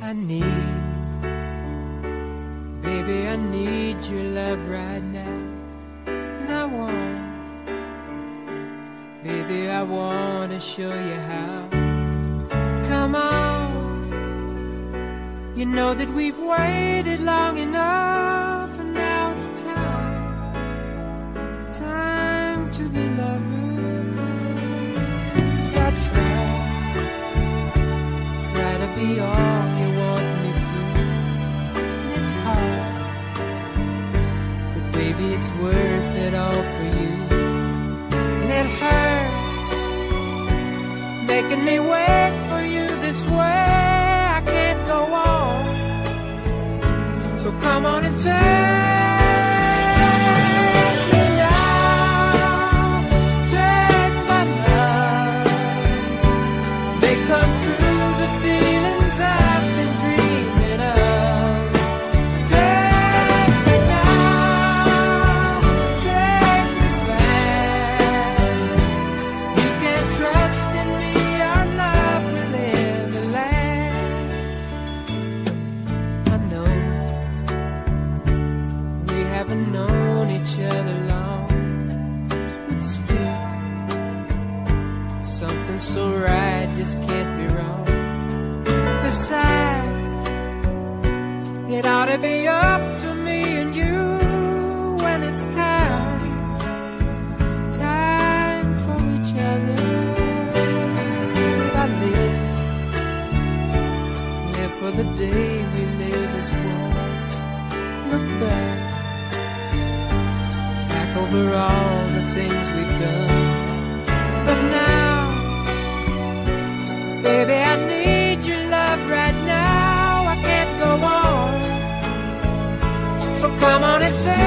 I need, baby, I need your love right now. And I want, baby, I want to show you how. Come on, you know that we've waited long enough, and now it's time to be lovers. I try to be all you want me to, and it's hard, but baby, it's worth it all for you. And it hurts making me wait for you this way. I can't go on, so come on and take me now, take my love, make come true the feelings I've been dreaming of. Take me now, take me fast. You can trust in me, our love will ever last. I know we haven't known each other long, but still something so right just can't be wrong. Besides, it ought to be up to me and you when it's time for each other. I live for the day we live as one. Look back over all the things we've done. But now, baby, I need your love right now. I can't go on, so come on and take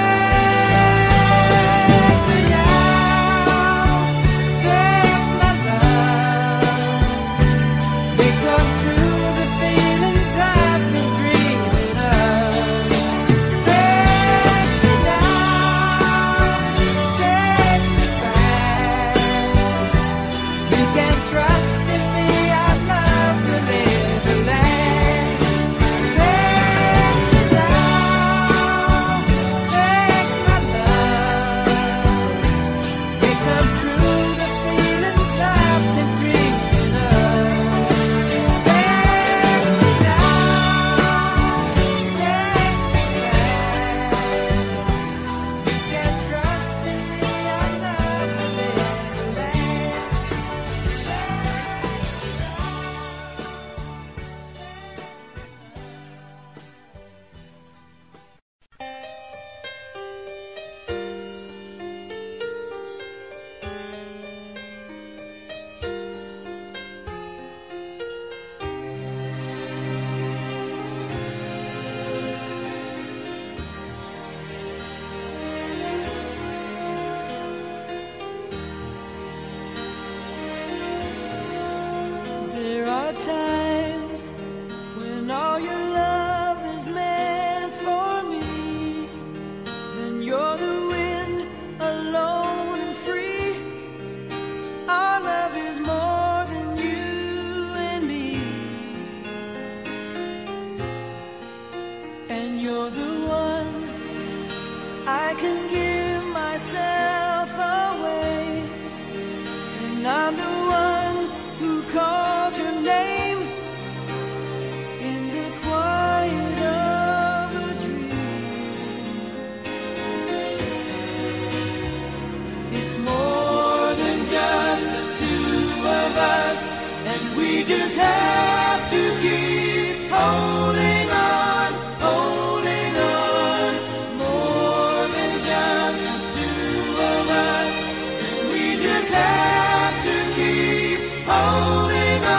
me now, take my love, make come true the feelings I've been dreaming of. Take me now, take me back. You can trust in me, our love will ever last. Take me now, take my love, make come true the feelings I've been dreaming of. Take me now, take me back. You can trust in me, our love will ever last. There are times when all your love is meant for me, and you're the wind, alone and free. Our love is more than you and me, and you're the one I can give myself away, and I'm the one who calls your name in the quiet of a dream. It's more than just the two of us, and we just have to keep holding on, holding on. More than just the two of us, and we just have to keep holding on.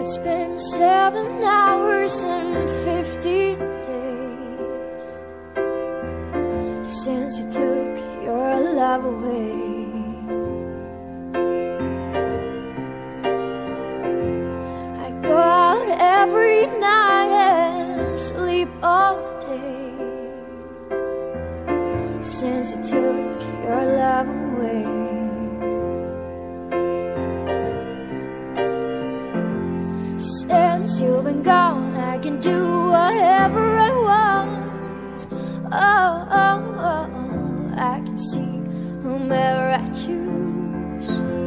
It's been 7 hours and 50 days since you took your love away. I go out every night and sleep all day since you took your love away. Since you've been gone, I can do whatever I want. Oh, oh, oh, I can see whomever I choose.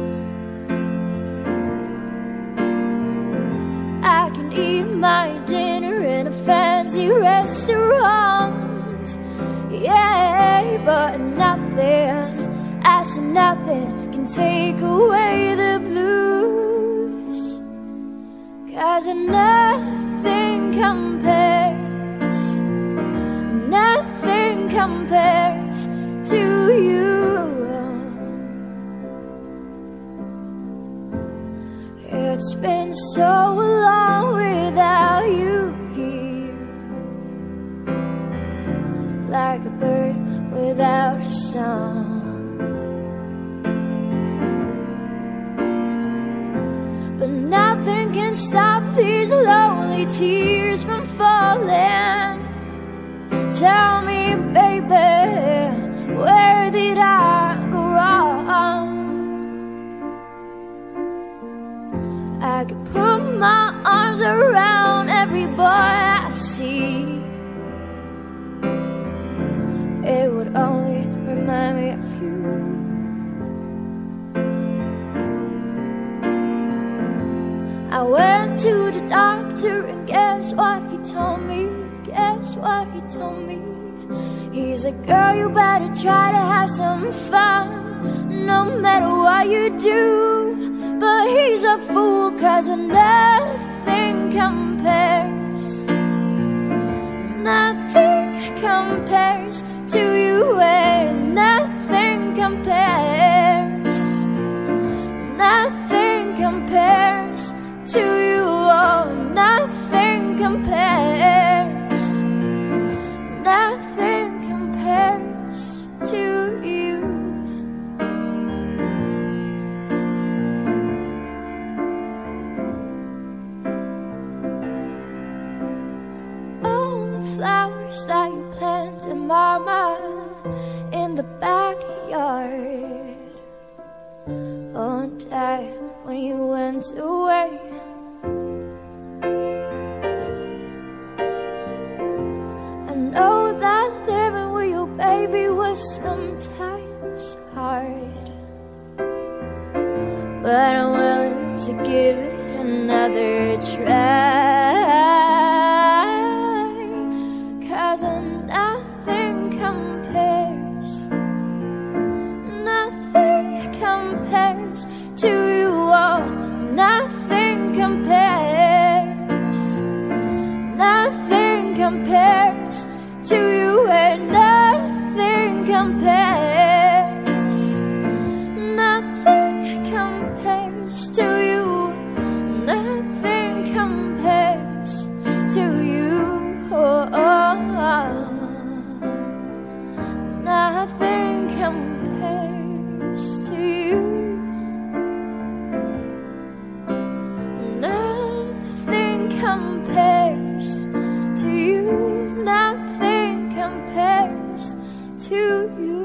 I can eat my dinner in a fancy restaurant. Yeah, but nothing, I said nothing can take away the blues. 'Cause nothing compares, nothing compares to you. It's been so long without you here, like a bird without a song. But nothing can stop these lonely tears from falling. Tell me, baby, where did I go wrong? I could put my arms around every boy I see. It would only remind me of you. I went to the doctor and guess what he told me? Guess what he told me? He's like, girl, you better try to have some fun, no matter what you do. But he's a fool, 'cause nothing compares, nothing compares to you, and nothing compares, nothing compares to you, oh, nothing compares, nothing compares to you. All the flowers that you planted, mama, in the backyard, all died when you went away. I know that living with your baby was sometimes hard, but I'm willing to give it another try. 'Cause nothing compares, nothing compares to you, oh, nothing compares, nothing compares to you, and nothing compares, nothing compares to you, nothing compares to you, oh, oh, oh. Nothing compares to you. Nothing compares to you. Nothing compares to you.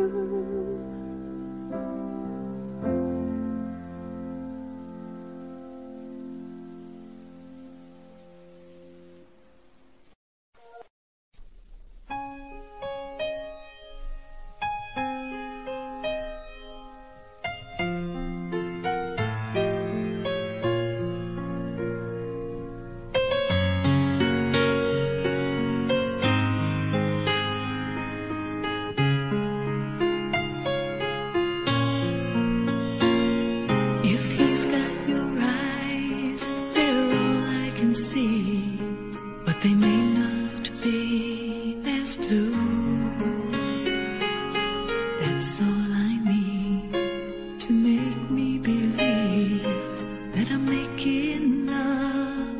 to make me believe that I'm making love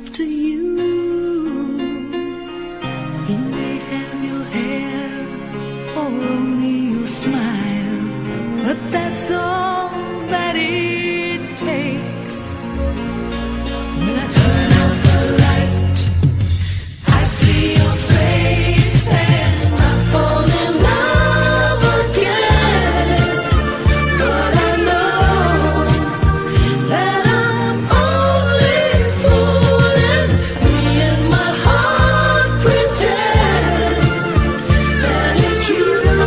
takes. When I turn out the light, I see your face and I fall in love again. But I know that I'm only fooling. Me and my heart pretend that it's you.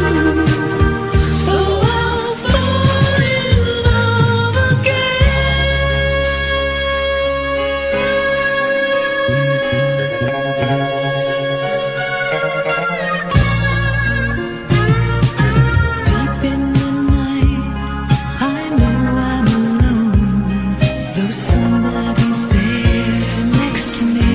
So I'll fall in love deep in the night, I know I'm alone, though somebody's there next to me.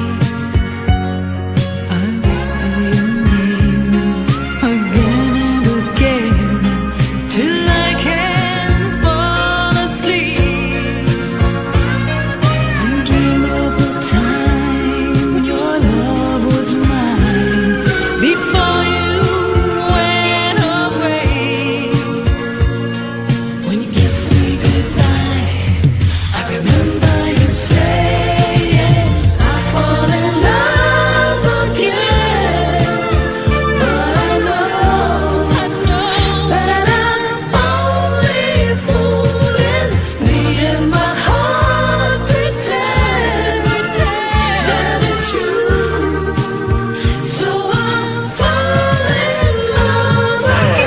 I whisper your name again and again till I can fall asleep and dream of the time when your love was mine before you went away. When you kissed me goodbye, I remember you saying I fall in love again. But I know that I'm only fooling. Me and my heart pretend that it's you. So I'll fall in love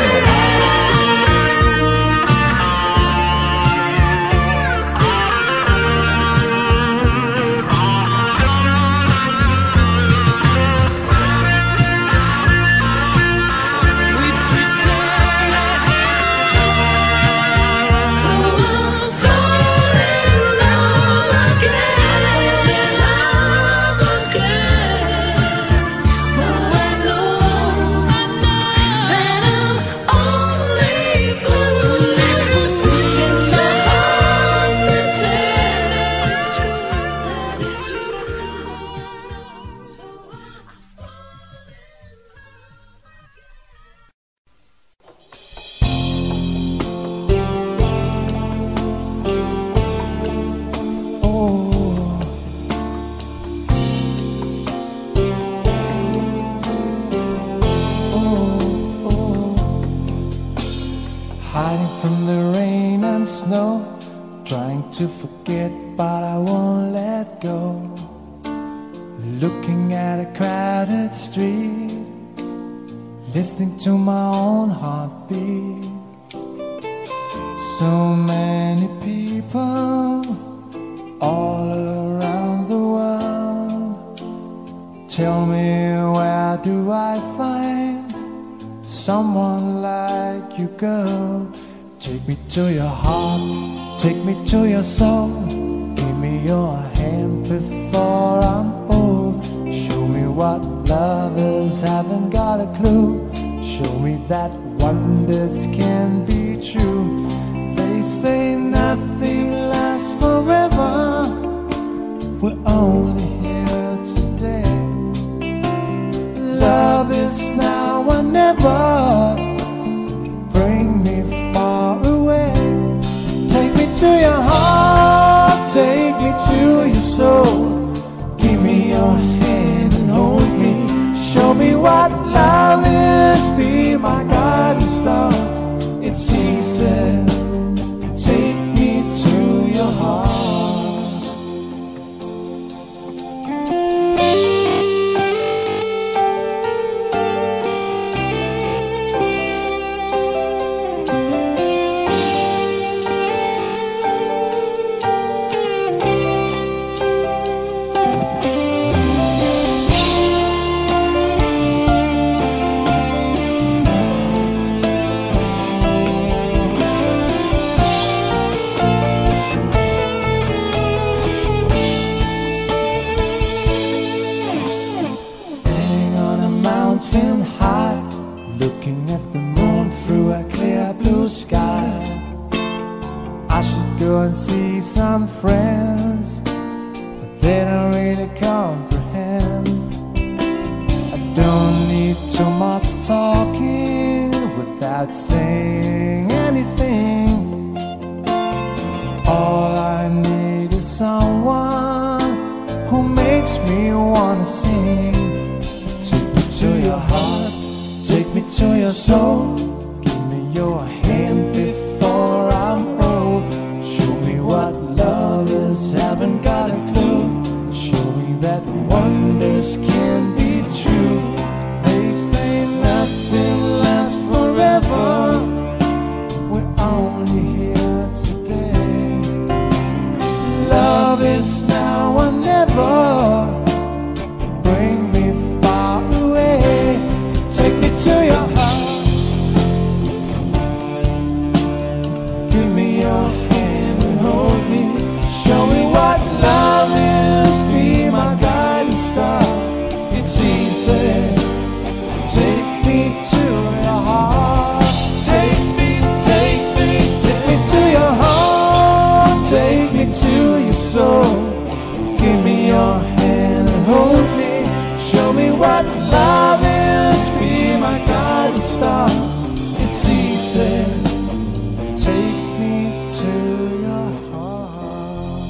hiding from the rain and snow, trying to forget but I won't let go. Looking at a crowded street, listening to my own heartbeat. So many people all around the world. Tell me, where do I find someone like you, girl? Take me to your heart, take me to your soul. Give me your hand before I'm old. Show me what lovers haven't got a clue. Show me that wonders can be true. They say nothing lasts forever. We're only here today. Love is now or never. Bring me far away. Take me to your heart, take me to your soul. Give me your hand and hold me. Show me what love is. Be my guiding star. It's easy. Take me to your heart. Mountain high, looking at the moon through a clear blue sky. I should go and see some friends, but they don't really comprehend. I don't need too much talking without saying anything. All me wanna sing. Take me to your heart, take me to your soul. Give me your hand before I'm old. Show me what love is, haven't got a clue. Show me that wonders can be true. They say nothing lasts forever. We're only here today. Love is now or never. Bring me far away. Take me to your heart. Give me your hand and hold me. Show me what love is. Be my guiding star. It's easy. Take me to your heart. Take me to your heart. Take me to your soul. Give me your hand and hold me. Show me what love is. Be my guiding star. It's easy. Take me to your heart.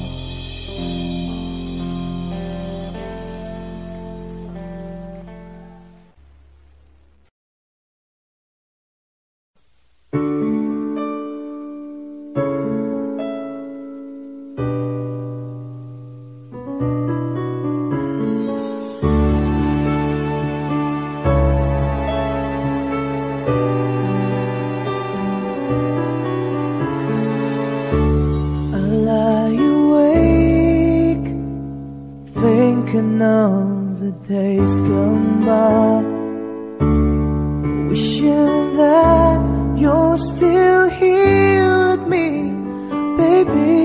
I lie awake, thinking of the days gone by, wishing that you're still here with me, baby.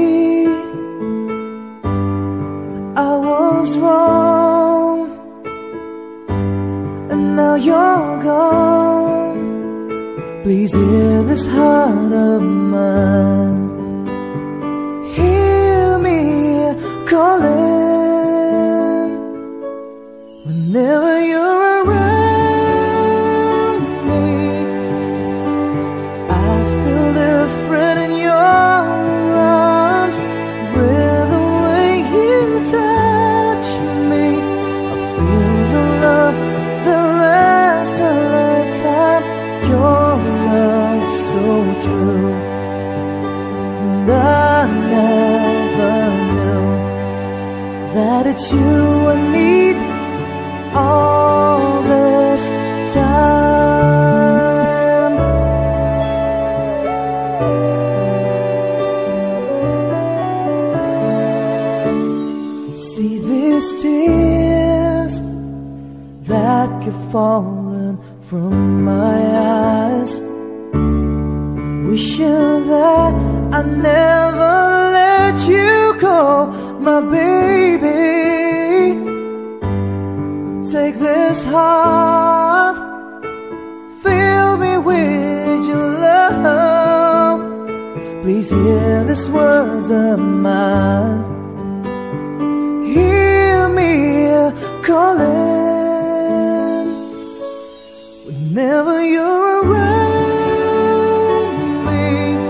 I was wrong, and now you're gone. Please hear this heart of mine. Hear me calling whenever you're around me. I feel different in your arms, with the way you touch me. I feel the love that lasts a lifetime. Your love so true. And I never knew that it's you I need all this time. See these tears that keep falling from my eyes, wishing that I never let you go, my baby. Take this heart, fill me with your love. Please hear these words of mine. Hear me calling whenever you're around me.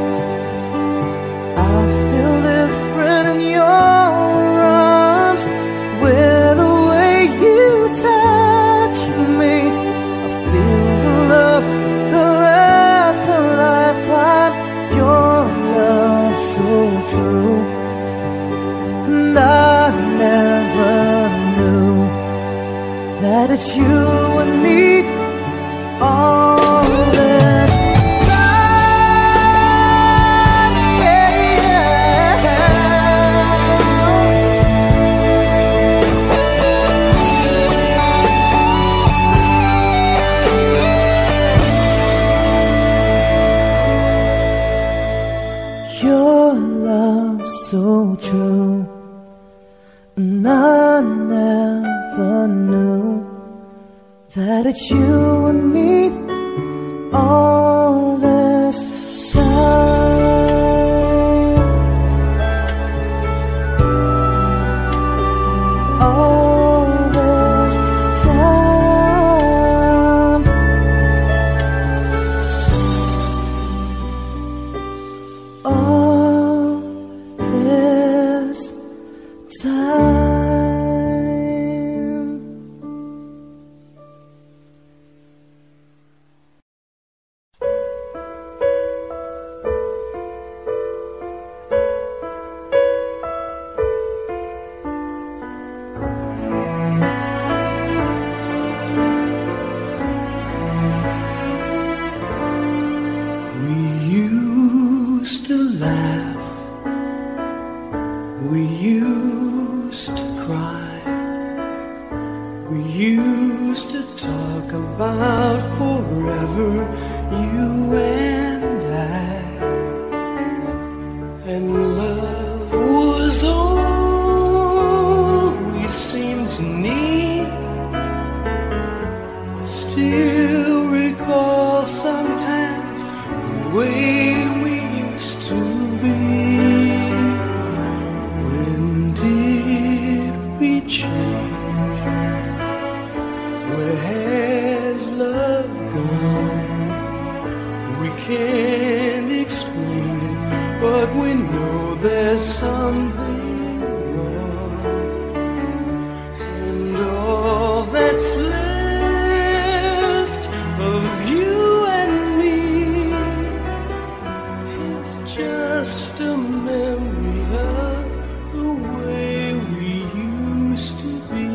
I feel different in your arms, with the way you touch me. I feel the love that lasts a lifetime. Your love so true. And I never knew that it's you I need all this time, yeah. Your love so true. And I never knew that it's you I need all this time. All this time. All this time. We used to cry, we used to talk about forever, you and I. And love was all we seemed to need. Still recall sometimes the way we used to be. When did we change? Where has love gone? We can't explain it, but we know there's something wrong. And all that's left of you and me is just a memory of the way we used to be.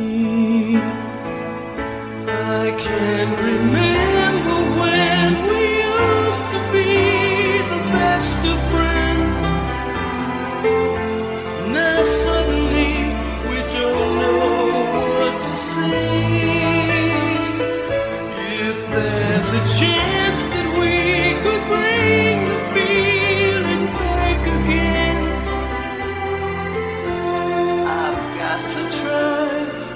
I can't remember when we used to be the best of friends. Now suddenly we don't know what to say. If there's a chance that we could bring the feeling back again, I've got to try.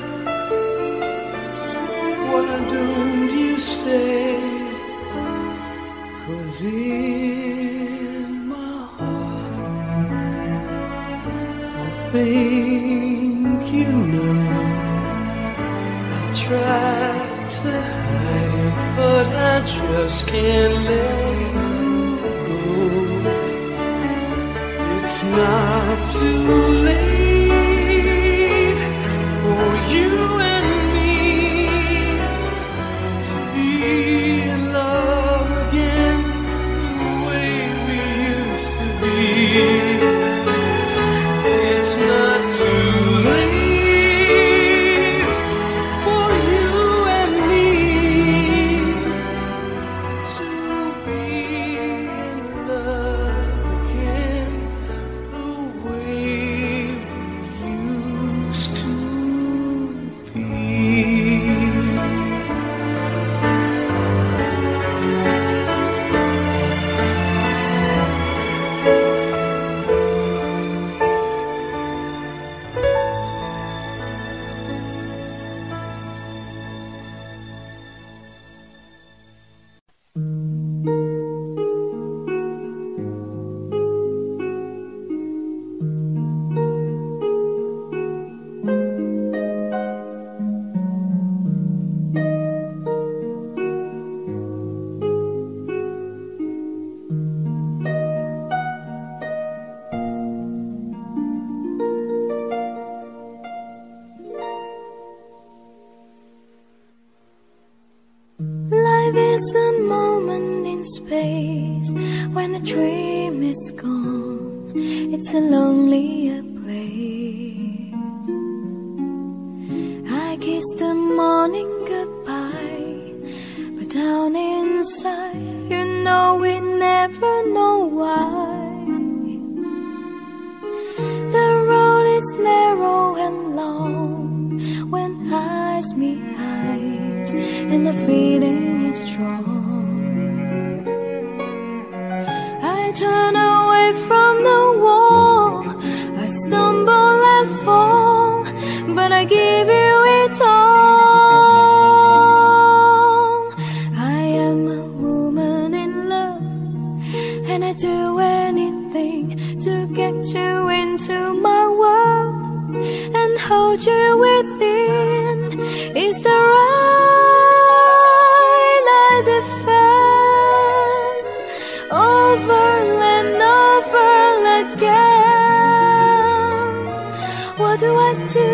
Why don't you stay? 'Cause in my heart I think you know I tried to hide it, but I just can't let you go. It's not too late for you and me to be in love again the way we used to be. It's not too late for you and me to be in love again the way we used to be. Life is a moment in space when a dream is gone. It's a lonelier place. I kiss the morning goodbye, but down inside, you know we never know why. The road is narrow and long when eyes meet eyes, and the feeling is strong. I turn away from the wall, I stumble and fall, but I give you it all. I am a woman in love, and I do anything to get you into my world and hold you within. Is the right I defend over and over again? What do I do?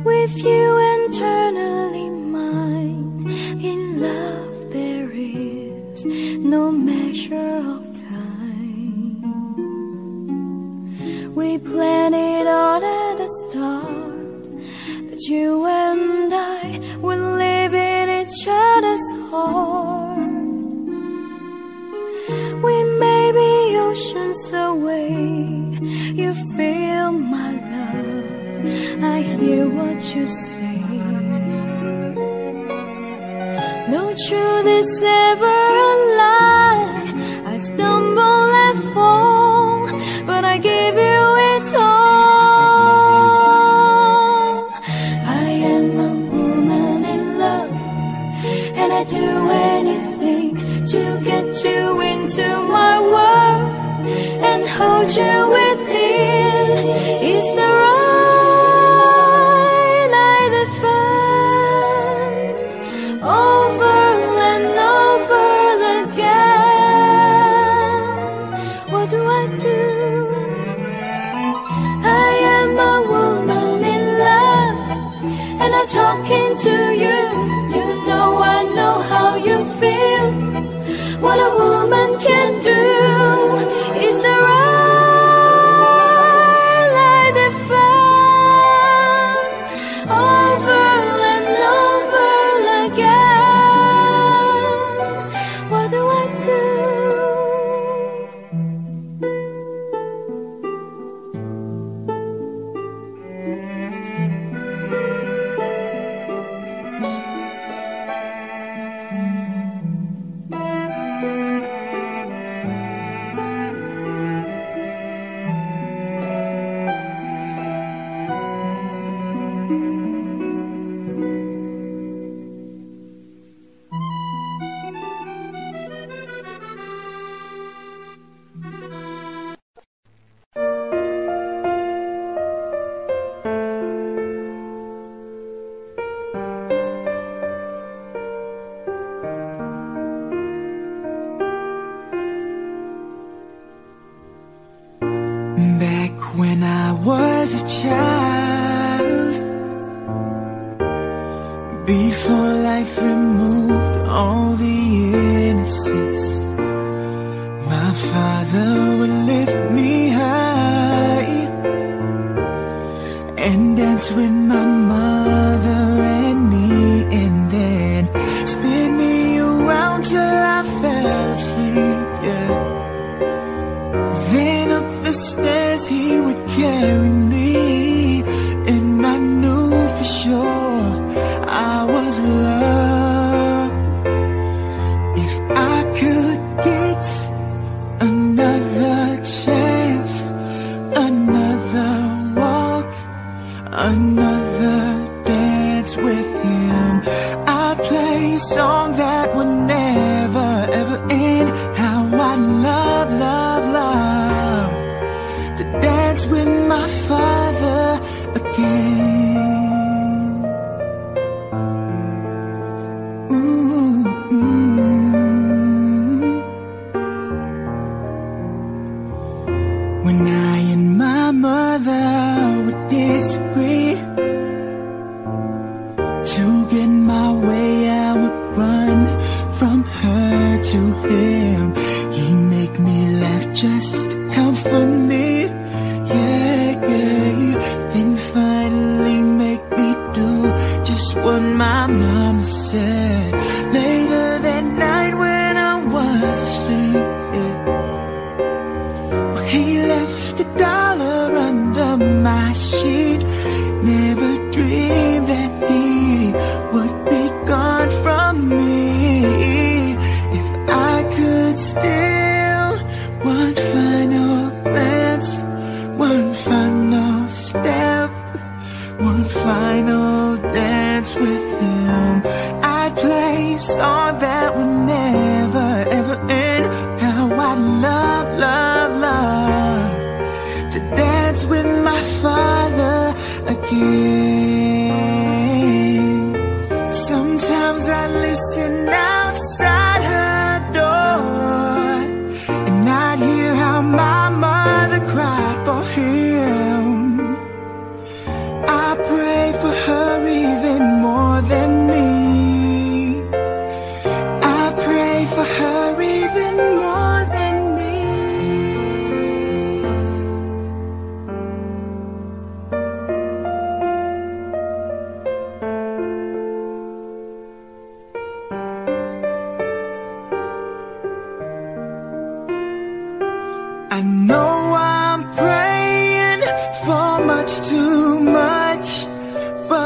with you eternally mine. In love there is no measure of time. We planned it all at the start, that you and I would live in each other's heart. We may be oceans away, you feel my love, I hear what you say. No truth is ever a lie, I stumble and fall, but I give you it all. I am a woman in love, and I do anything to get you into my world and hold you within. It's the right light that found over and over again. What do I do? I am a woman in love, and I'm talking to you. You know I know how you feel. What a woman can do is the right light that found over and over again. What do I do? Back when I was a child, before life removed all the innocence, my father would lift me high and dance with my mother and me, and then spin me around till I fell asleep, yeah. Then up the stairs he would carry me, and I knew for sure I was loved. If I could get another chance, another walk, another dance with him, I'd play a song that would never ever end. How I love, love, love to dance with my father again. Ooh, When I and my mother would disagree, to get my way I would run from her to him. He'd make me laugh just to comfort me, yeah, yeah. Then finally make me do just what my mama said. Later that night when I was asleep, yeah, he left $1 under my sheet. Never dreamed that he would be gone from me. If I could steal one final glance, one final step, one final dance with him, I'd play a song that would never ever end. How I love, love, love to dance with my father again. Sometimes I listen outside her door, and I'd hear how my mother cried for him. I pray for her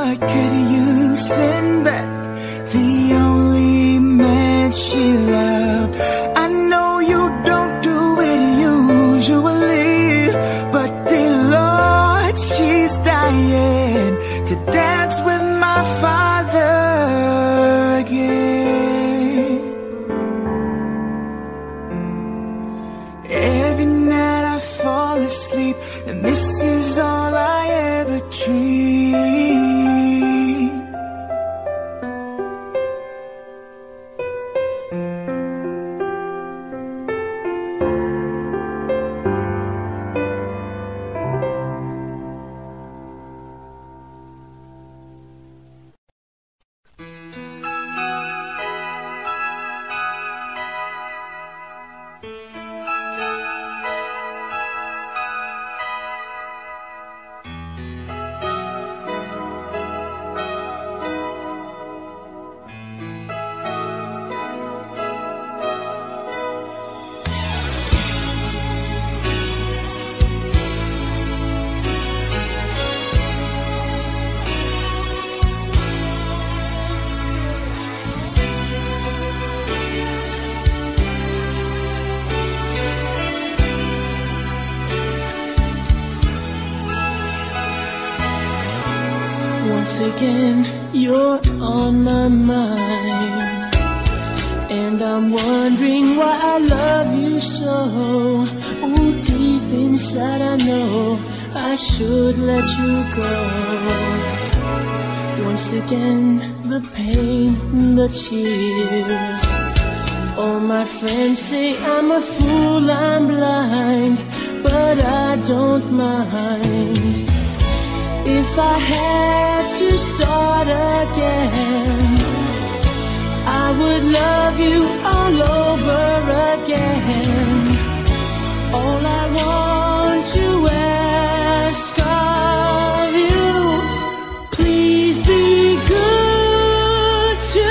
But could you send back the only man she loved? I know you don't do it usually, but dear Lord, she's dying to dance with my father again. Every night I fall asleep, and this is all I ever dream. Once again, you're on my mind, and I'm wondering why I love you so. Oh, deep inside I know I should let you go. Once again, the pain, the tears. All my friends say I'm a fool, I'm blind, but I don't mind. If I had to start again, I would love you all over again. All I want to ask of you, please be good to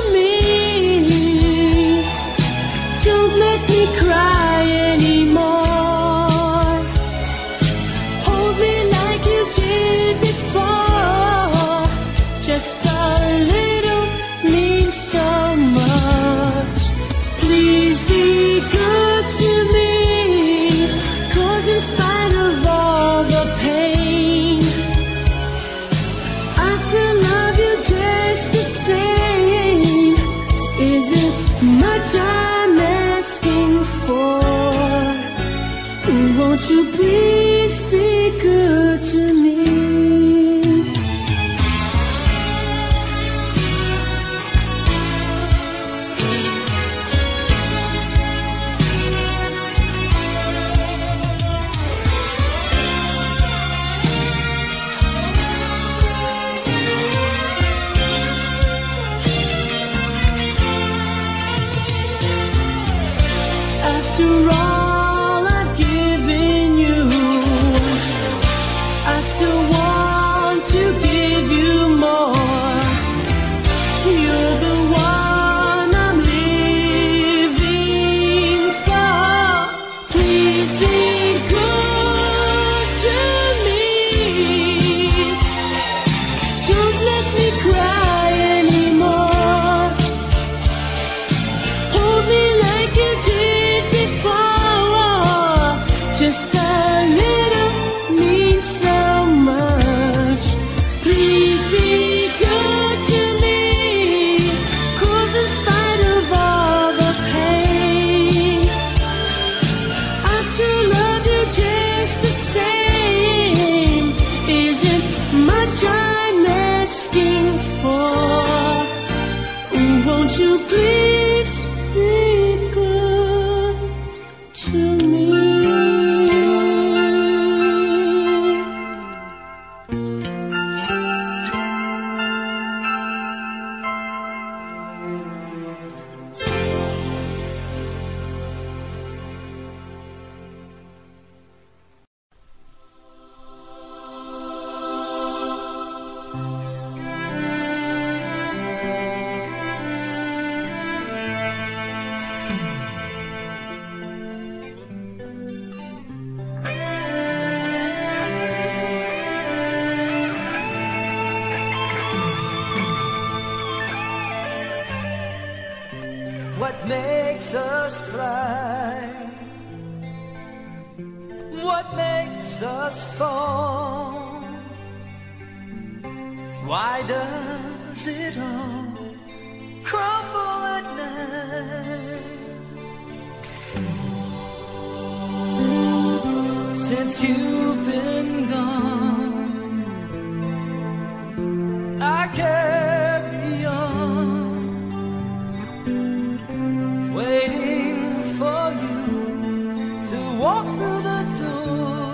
me. Don't let me cry anymore. Hold me like you did before. Just a little means so much. Please be good to me, 'cause in spite of all the pain, I still love you just the same. Isn't much I'm asking for. Won't you please be good to me? After all I've given you, I still want to give you more. You're the one I'm living for. Please be good to me. Don't let me cry anymore. Hold me like you did before. Just a little means so much. Please be good to me, 'cause in spite of all the pain, I still love you just the same. Isn't much I'm asking for. Won't you please be good to me? what makes us fly, what makes us fall, why does it all crumble at night? Since you've been gone, I carry on, waiting for you to walk through the door.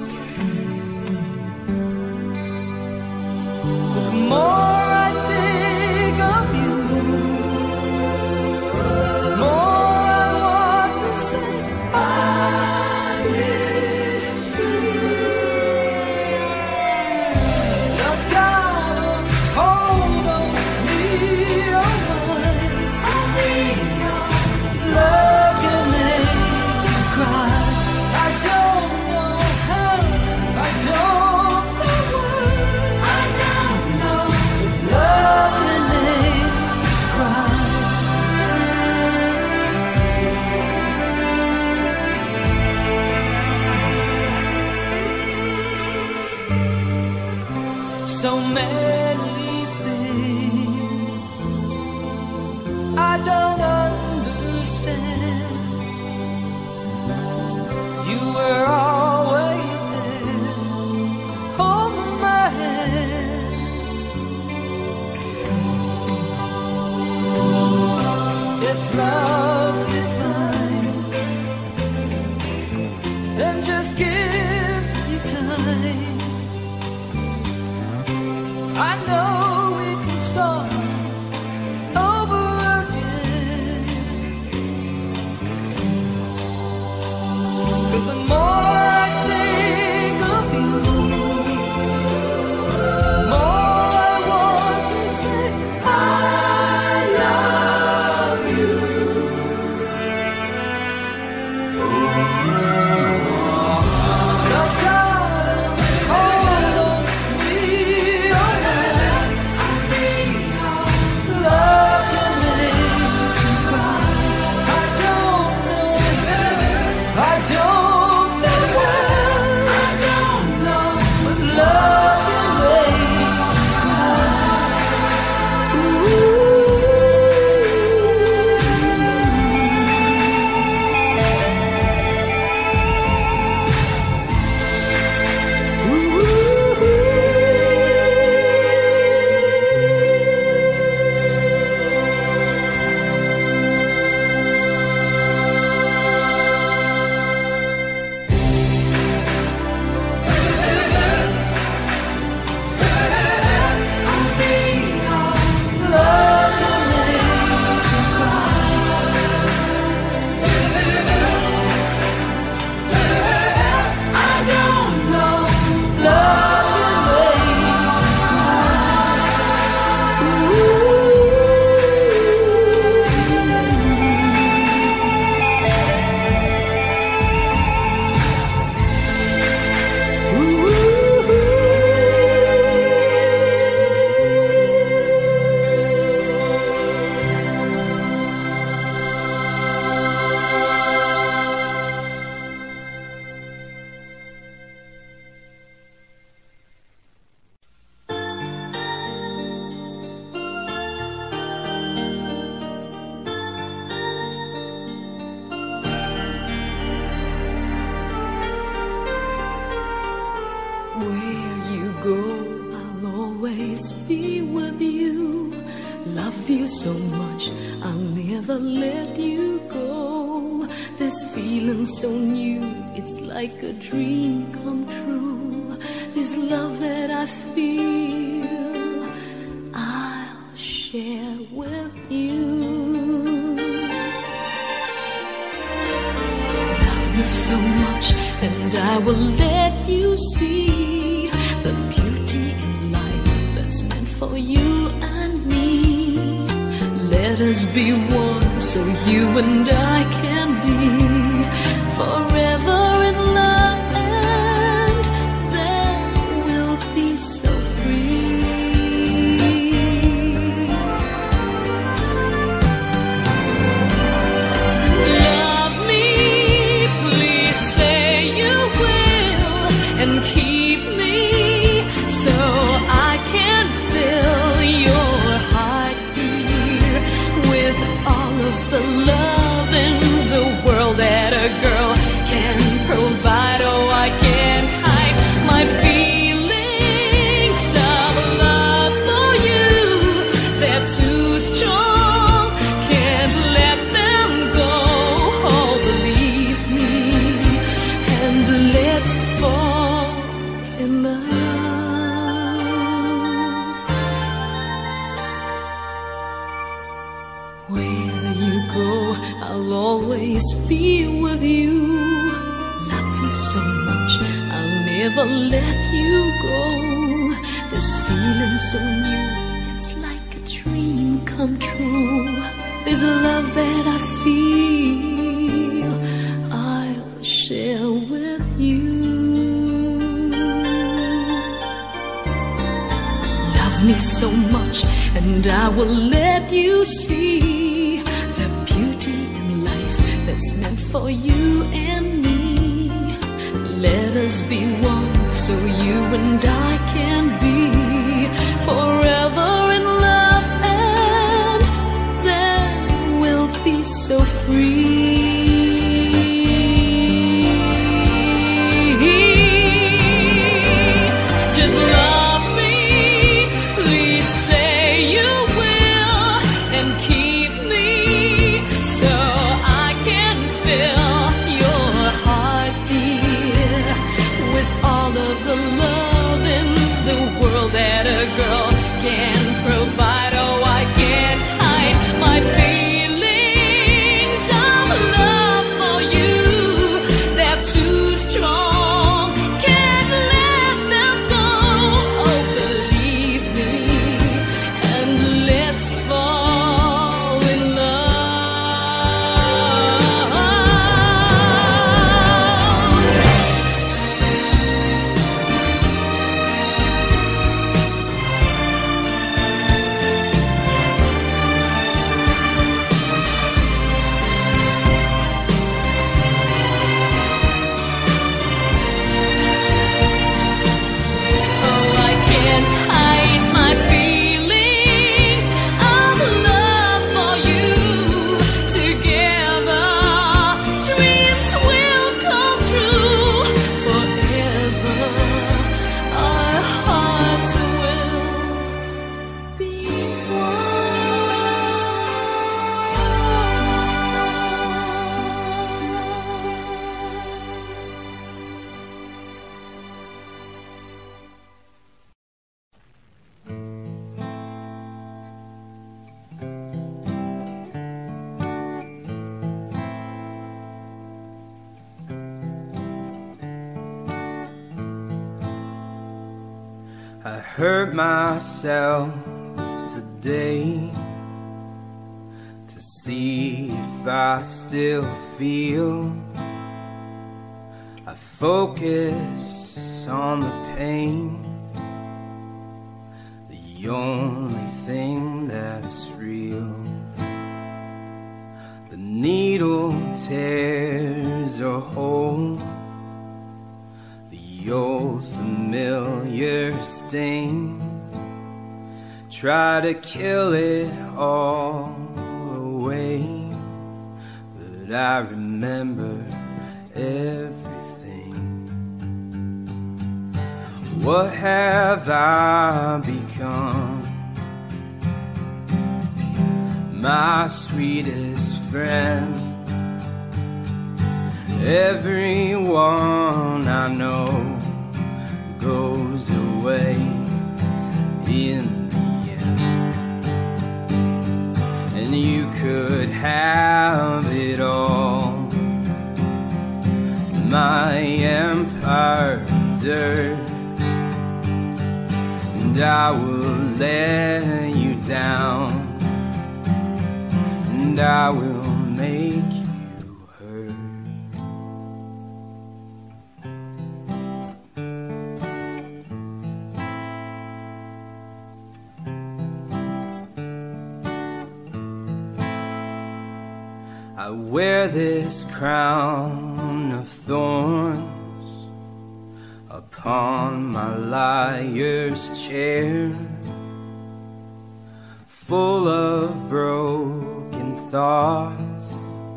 The more I think of you, the more I want to say I miss you. Just gotta hold on me, love can make you cry. I don't know how, I don't know why, I don't know. Love can make you cry. So many things I don't understand. You were always there, holding my hand. If love is blind, then just give me time. I know we can start over again. 'Cause the more I think of you, the more I want to say I love you. Just gotta hold on me, love can make you cry. I don't know why, I don't know why, I don't know, but love can make you cry. Ooh. Love can make you cry. I don't know. Love can make you cry. Where you go, I'll always be with you. Love you so much, I'll never let you go. This feeling so new, it's like a dream come true. This love that I feel, I'll share with you. Love me so much, and I will let you see the beauty in life that's meant for you and me. Let us be one so you and I can be forever in love, and then we'll be so free. always be with you. Love you so much, I'll never let you go. This feeling so new, it's like a dream come true. There's a love that I feel I'll share with you. Love me so much, and I will let you see the beauty in life that's meant for you and me. Let us be one, so you and I can be forever in love, and then we'll be so free. Just love me, please say you will, and keep me so I can fill your heart, dear, with all of the love in the world that a girl can provide. Oh, I can't hide my feelings of love for you. They're too strong, can't let them go. Oh, believe me, and let's fall in love. Oh, I can't hide my feelings of love for you. Together, dreams will come true. Forever, our hearts will be I hurt myself today to see if I still feel. I focus on the pain, the only thing that's real. The needle tears a hole, the old familiar stain. Try to kill it all away, but I remember everything. What have I become? My sweetest friend. Everyone I know goes away in the end, and you could have it all. My empire of dirt, and I will let you down, and I will make you hurt. I wear this crown of thorns upon my liar's chair, full of broken thoughts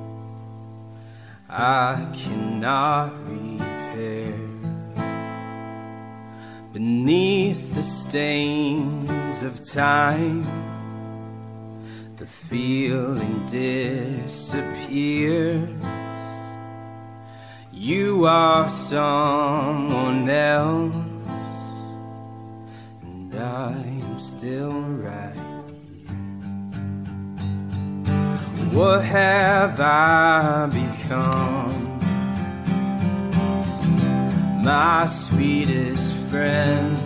I cannot repair. Beneath the stains of time, the feeling disappears. You are someone else, and I am still right here. What have I become? become my sweetest friend.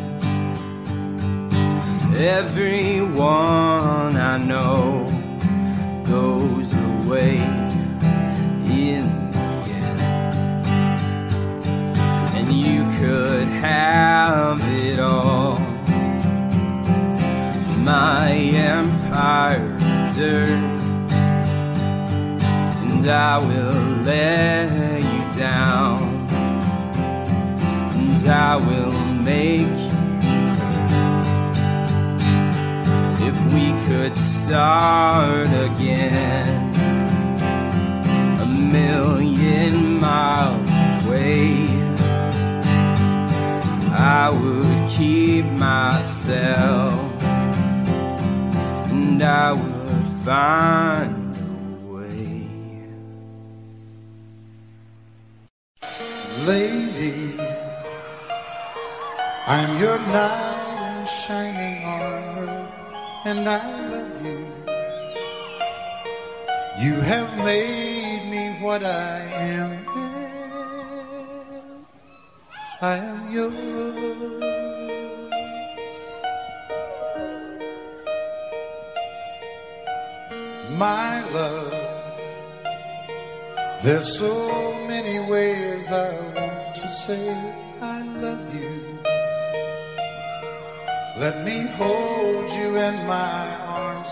Everyone I know goes away in the end, and you could have it all, my empire of dirt, and I will let you down, and I will make you. If we could start again, a million miles away, I would keep myself, and I would find a way. Lady, I'm your knight in shining armor, and I love you. You have made me what I am. I am yours. My love, there's so many ways I want to say I love you. Let me hold you in my arms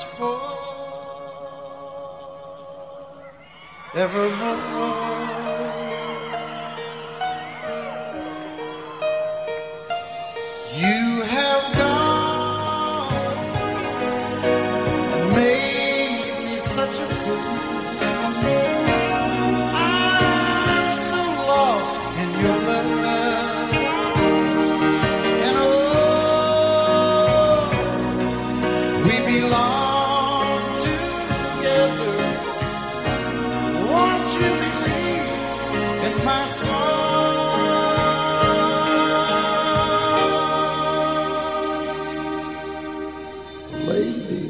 forevermore. You have gone and made me such a fool. I'm so lost in your love. We belong together. Won't you believe in my song? Lady,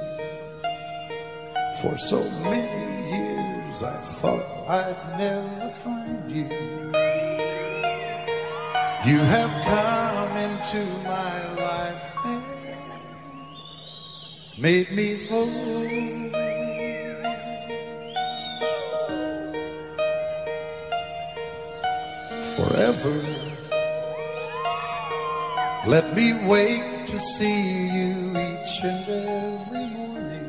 for so many years I thought I'd never find you. You have come into my life, made me whole. Forever, let me wake to see you each and every morning.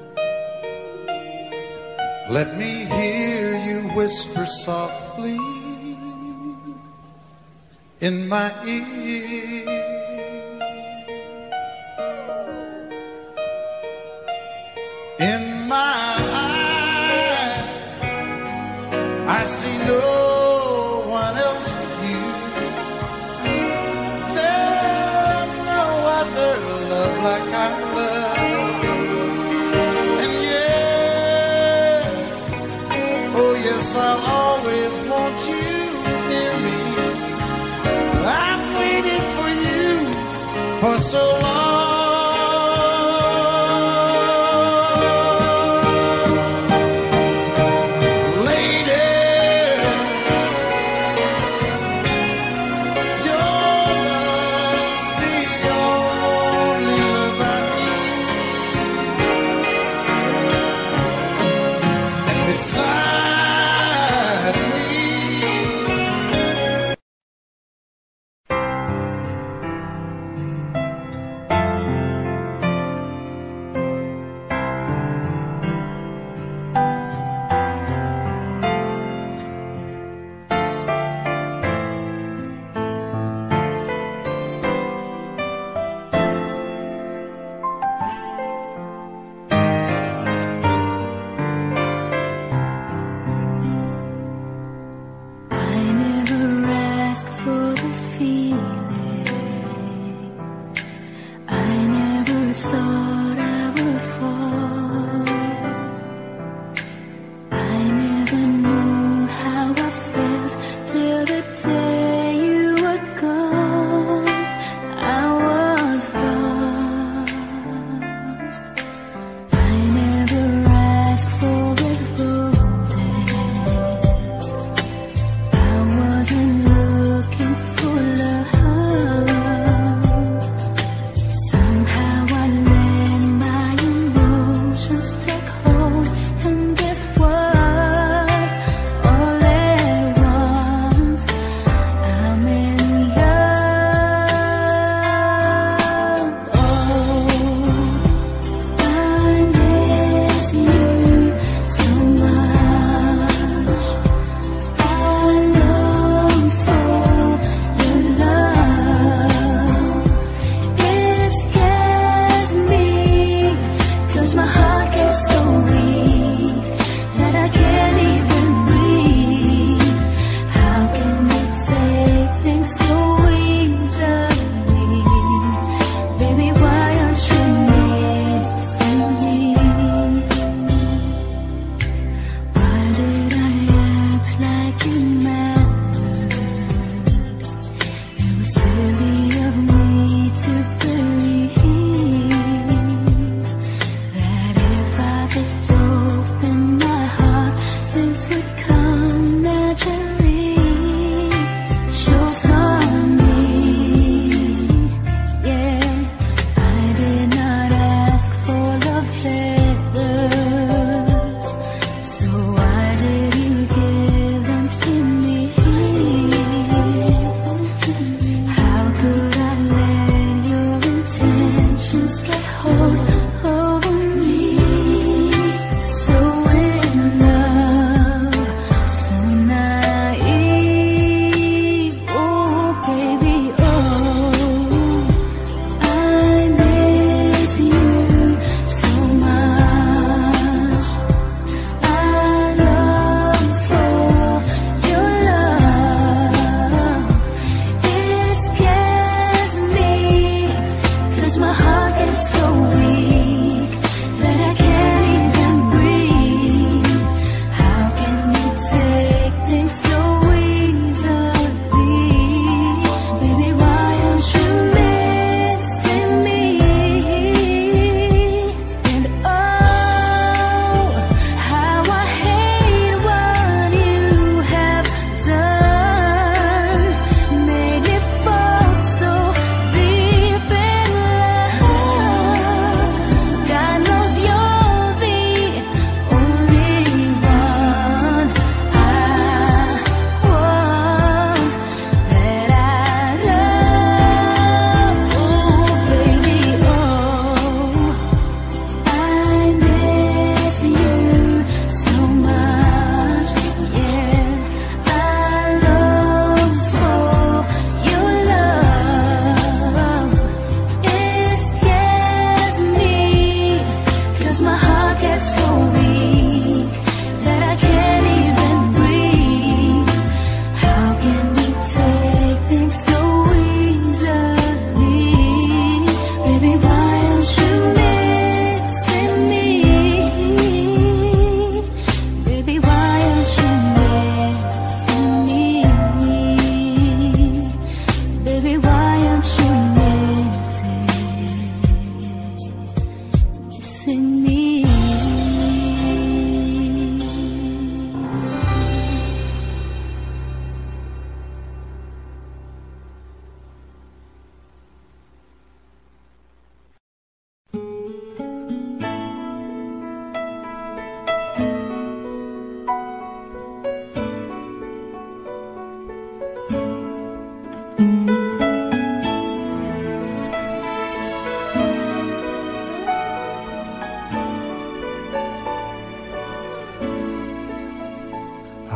Let me hear you whisper softly in my ear. In my eyes, I see no one else but you. There's no other love like our love. And yes, oh yes, I'll always want you near me. I've waited for you for so long.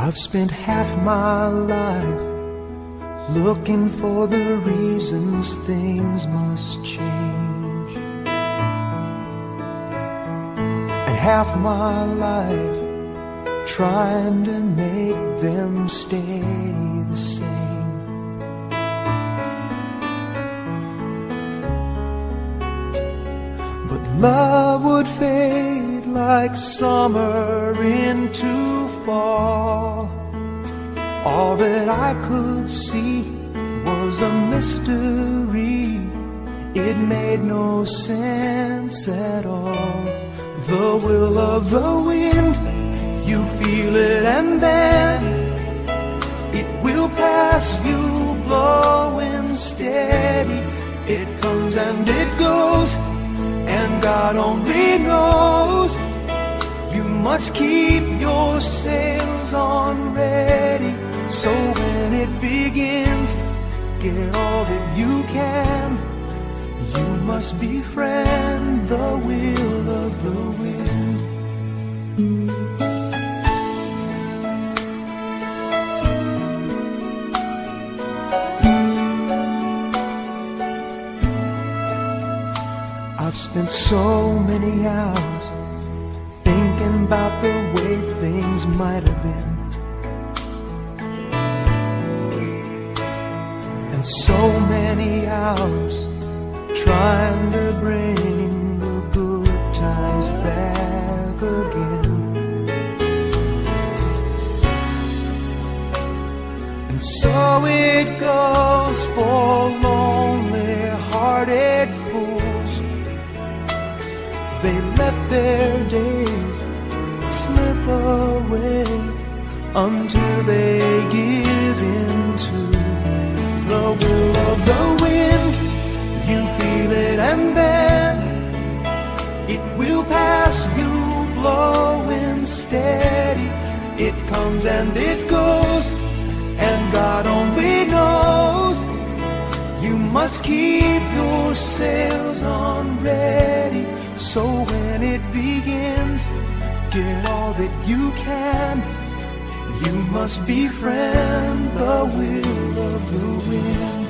I've spent half my life looking for the reasons things must change, and half my life trying to make them stay the same. But love would fade like summer into fall. All that I could see was a mystery. It made no sense at all. The will of the wind, you feel it and then it will pass you, blowing steady. It comes and it goes, and God only knows. You must keep your sails on ready, so when it begins, get all that you can. You must befriend the will of the wind. I've spent so many hours thinking about the way things might have been, and so many hours trying to bring the good times back again. And so it goes for lonely-hearted fools. They let their days slip away until they give in to the will of the wind. You feel it and then it will pass you, blowing steady. It comes and it goes, and God only knows. You must keep your sails on ready, so when it begins, get all that you can. You must befriend the will of the wind.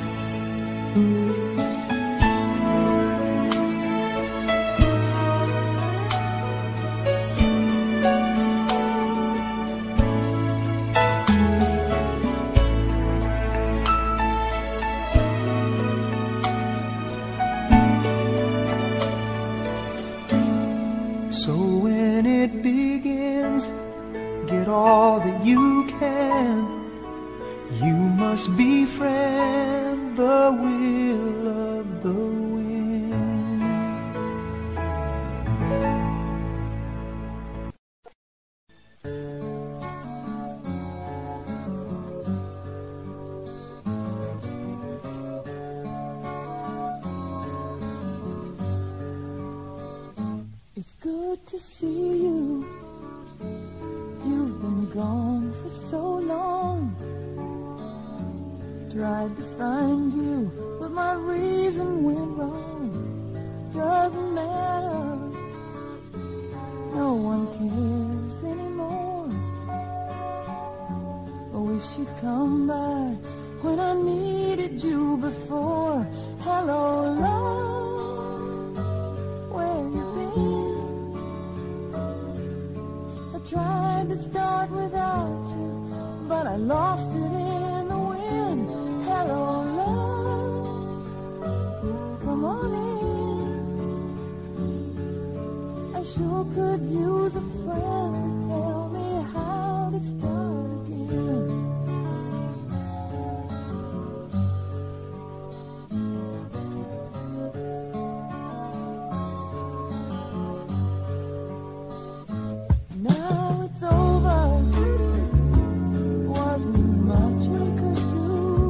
So when it begins, get all that you can. You must befriend the will of the wind. It's good to see you. You've been gone for so long. Tried to find you, but my reason went wrong. Doesn't matter, no one cares anymore. I wish you'd come by when I needed you before. Hello, love, where you been? I tried to start without you, but I lost it in the wind. Hello, love, come on in. I sure could use a friend to tell me how to start again. Now it's over. Wasn't much we could do.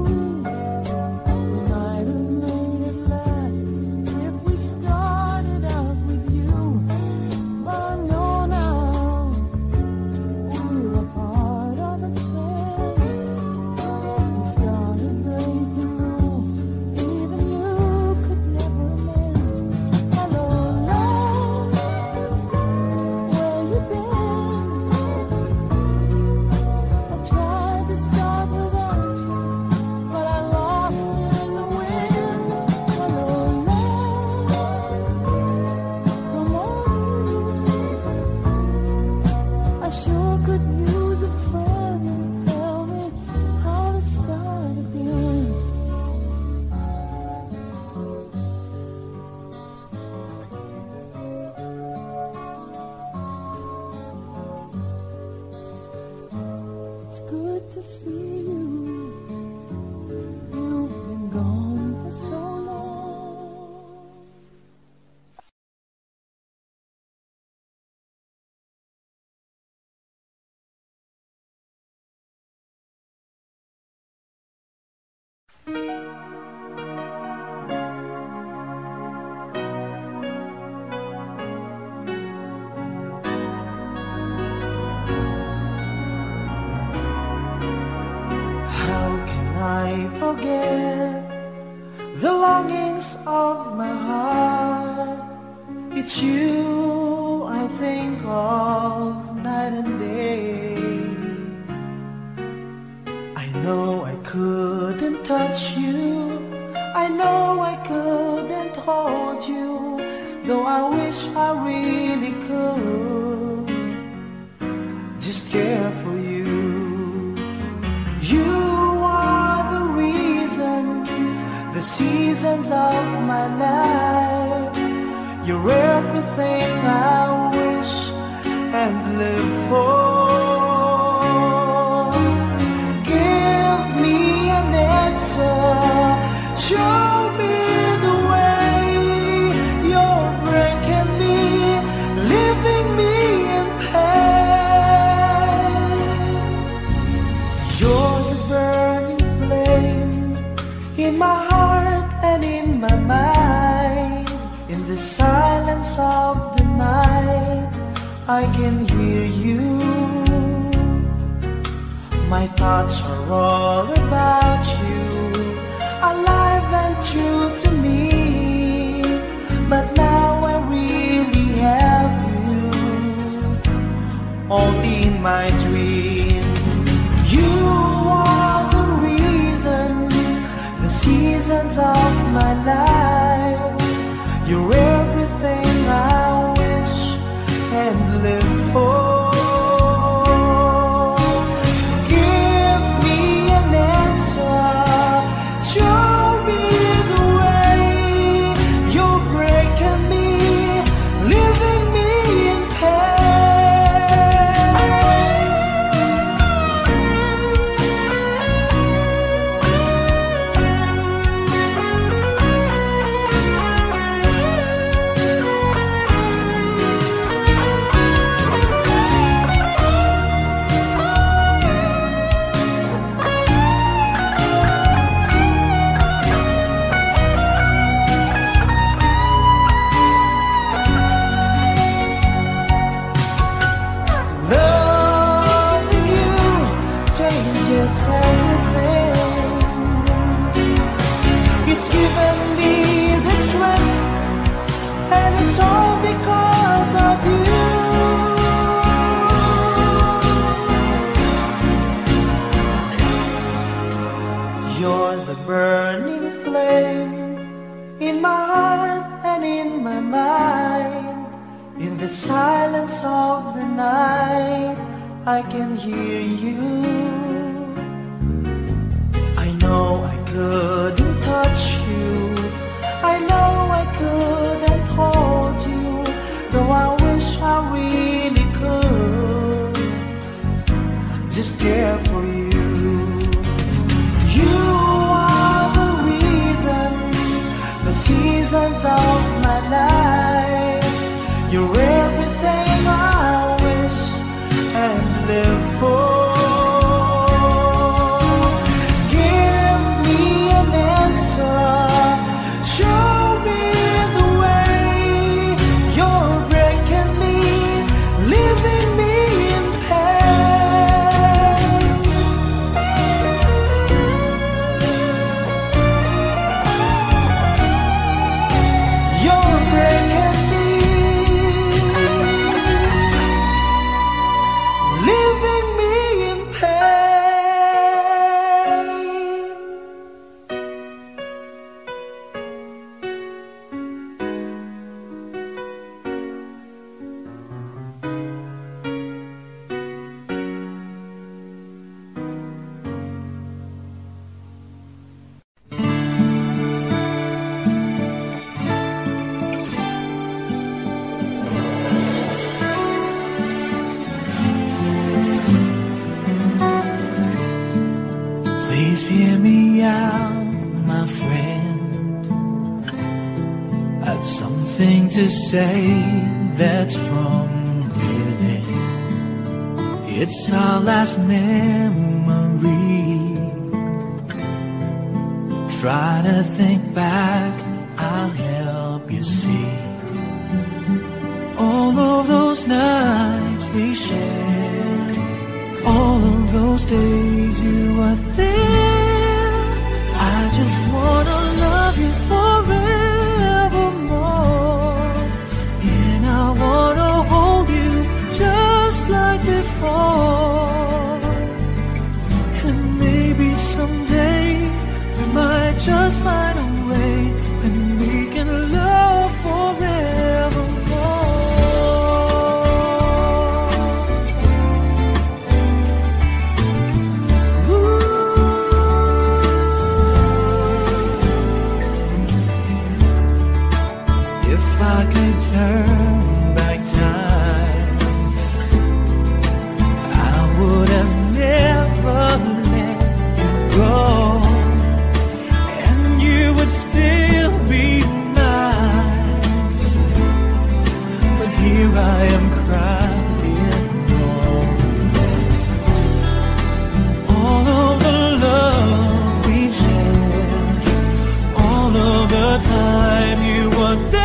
We might have made it last if we started out with you. But I know now we're apart. to see you. You've been gone for so long. How can I forget the longings of my heart? It's you I think of night and day. I know I couldn't touch you, I know I couldn't hold you, though I wish I really could just care for you. You are the reason, the seasons of my life. You're everything I wish and live for. Give me an answer, show me the way. You're breaking me, leaving me in pain. You're the burning flame in my heart and in my mind. In the silence of the night, I can hear you. My thoughts are all about you, alive and true to me. But now I really have you, only in my dreams. You are the reason, the seasons of my life. You're everything I wish and live for. Give me an answer, show me the way. You're breaking me, leaving me in loving you changes everything. It's given me the strength, and it's all because of you. You're the burning flame in my heart and in my mind. In the silence of the night, I can hear you. I know I couldn't touch you, I know I couldn't hold you, though I wish I really could just care for you. You are the reason, the seasons of my life. You're everything I wish and live for. Give me an answer, show me the way. You're breaking me, leaving me in pain. You're breaking me, to say that's from within. It's our last memory. Try to think back, I'll help you see all of those nights we shared, all of those days you were there. I just wanna love you forevermore, and I wanna hold you just like before. And maybe someday we might just find a way, and we can love forevermore. If I could turn back time, I would have never let you go, and you would still be mine. But here I am crying all of the love we shared, all of the time you were there.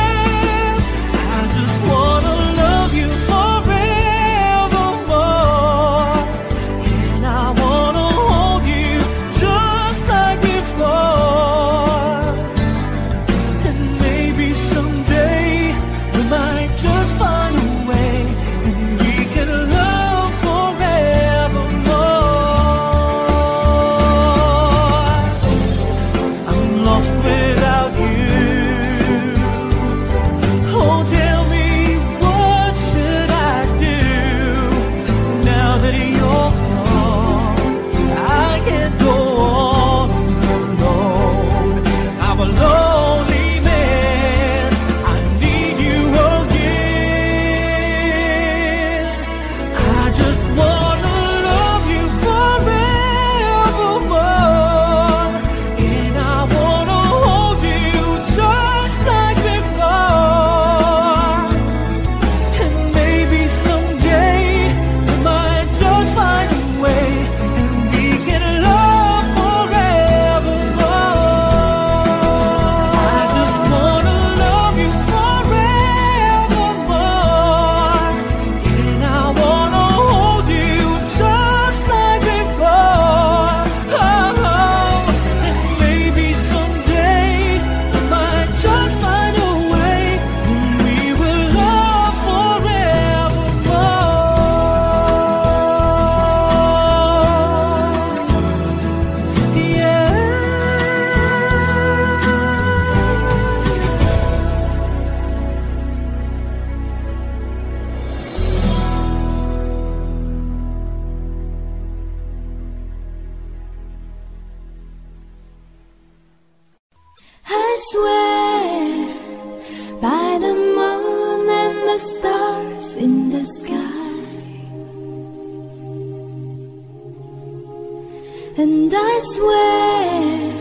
And I swear,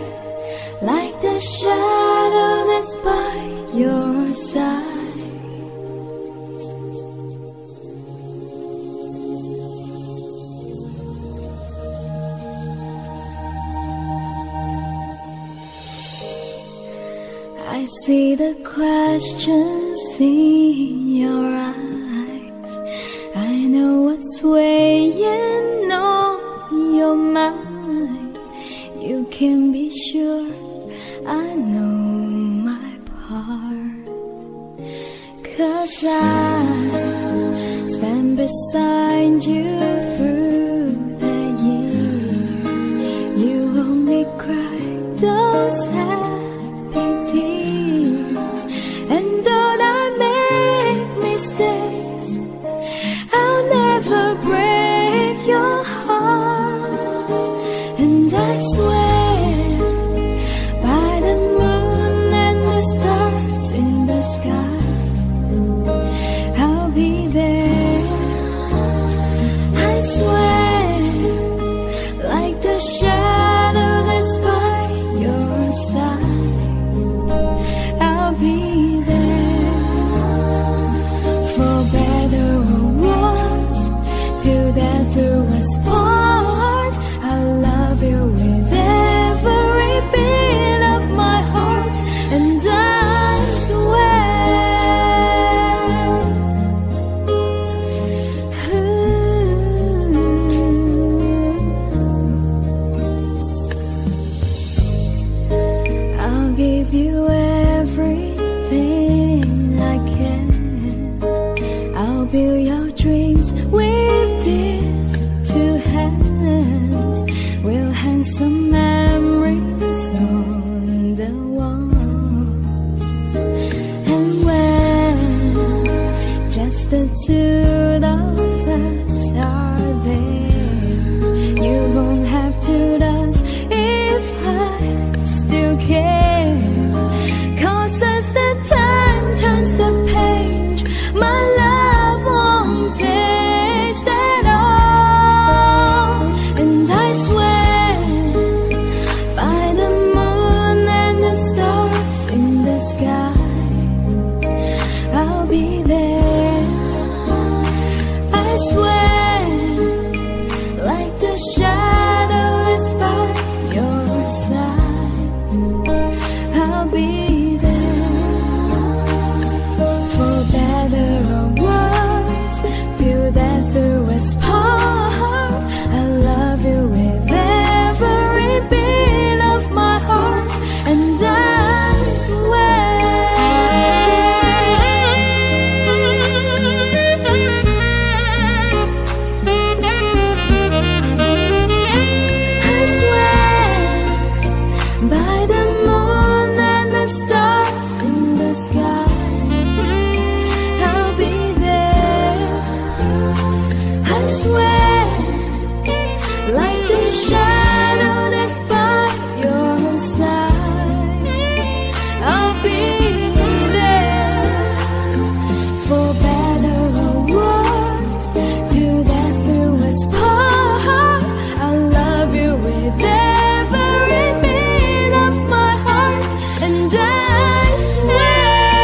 like the shadow that's by your side, I see the questions in your eyes. I know what's weighing on your mind. You can be sure I know my part, 'cause I stand beside you through the years. You only cry those happy tears, and though I make mistakes, I'll never break your heart. And I swear, by the moon and the stars in the sky, I'll be there. I the two of us are there. You won't have to ask if I still care. 'Cause as the time turns the page, my love won't change at all. And I swear by the moon and the stars in the sky, I'll be there. I swear, like the shadow that's by your side, I'll be there. For better or worse, till death do us part. I love you with every beat of my heart, and I swear. I swear by the moon and the stars in the sky, I'll be there. I swear, like the shadow that's by your side, I'll be there. For better or worse, till death do us part. I love you with every beat of my heart, and I swear.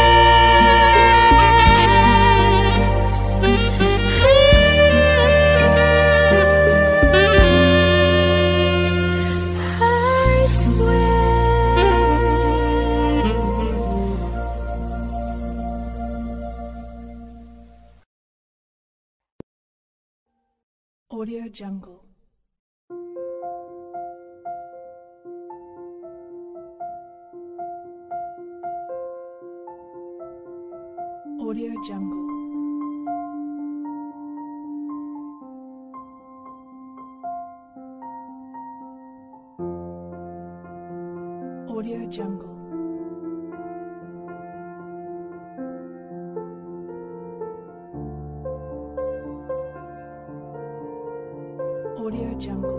I swear. Audio Jungle. Audio Jungle. Audio Jungle. Audio Jungle.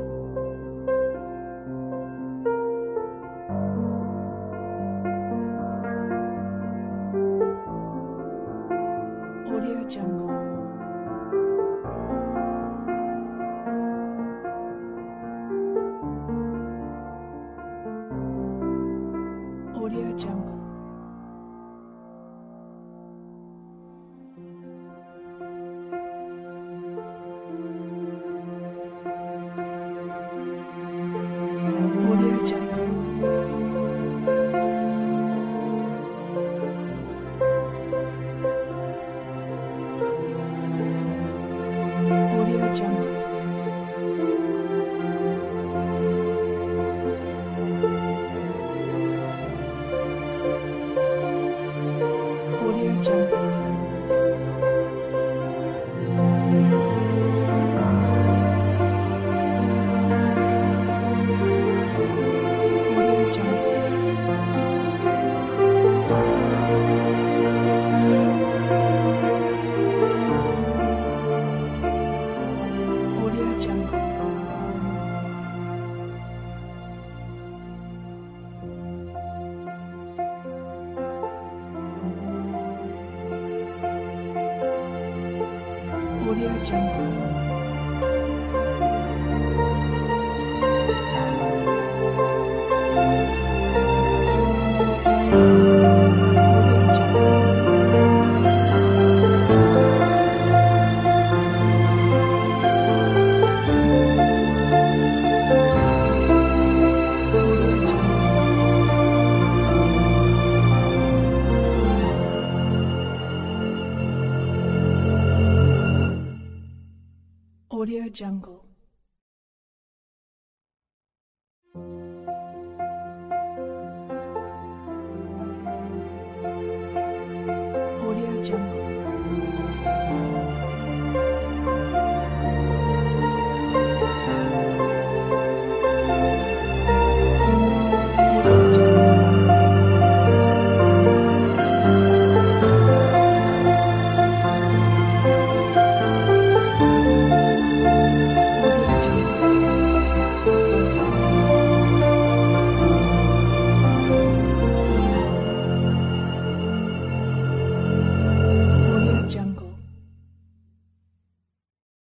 Audio Jungle. Audio Jungle. Audio Jungle. Audio Jungle. Audio Jungle. Audio Jungle. Audio Jungle. Audio Jungle. Audio Jungle.